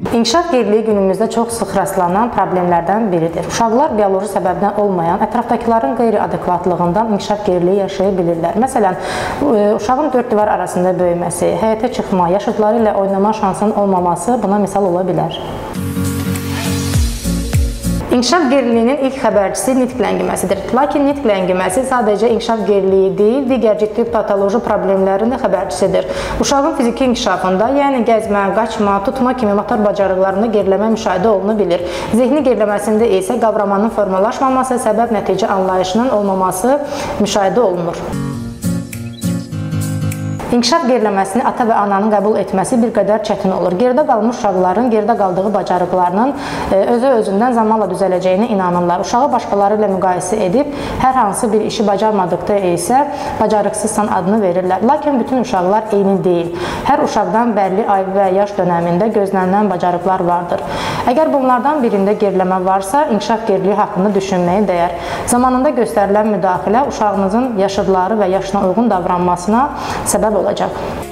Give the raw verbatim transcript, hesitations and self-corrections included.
İnkişaf geriliyi günümüzdə çox sıx rastlanan problemlərdən biridir. Uşaqlar bioloji səbəbdən olmayan, ətrafdakıların qeyri-adekvatlığından inkişaf geriliyi yaşaya bilirlər. Məsələn, uşağın dörd divar arasında böyüməsi, həyətə çıxma, yaşıdları ilə oynama şansının olmaması buna misal ola bilər. İnkişaf geriliyinin ilk xəbərçisi nitq ləngiməsidir. Lakin nitq ləngiməsi sadəcə inkişaf geriliyi deyil, digər ciddi patoloji problemlərin də xəbərçisidir. Uşağın fiziki inkişafında, yəni gəzmə, qaçma, tutma kimi motor bacarıqlarında geriləmə müşahidə oluna bilir. Zehni geriləməsində isə qavramanın formalaşmaması, səbəb-nəticə anlayışının olmaması müşahidə olunur. İnkişaf geriləməsini ata və ananın qəbul etməsi bir qədər çətin olur. Geridə qalmış uşaqların geridə qaldığı bacarıqlarının özü-özündən zamanla düzələcəyinə inanırlar. Uşağı başqaları ilə müqayisə edib, hər hansı bir işi bacarmadıqda isə bacarıqsızsan adını verirlər. Lakin bütün uşaqlar eyni deyil. Hər uşaqdan bəlli ay və yaş dönəmində gözlənilən bacarıqlar vardır. Əgər bunlardan birində geriləmə varsa, inkişaf geriliyi haqqında düşünməyə dəyər. Zamanında göstərilən müdaxilə uşağınızın yaşıdları və yaşına uyğun davranmasına səbəb olacaq.